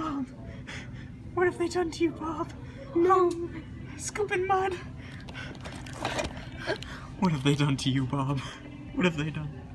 Bob, what have they done to you, Bob? No. Scooping mud. What have they done to you, Bob? What have they done?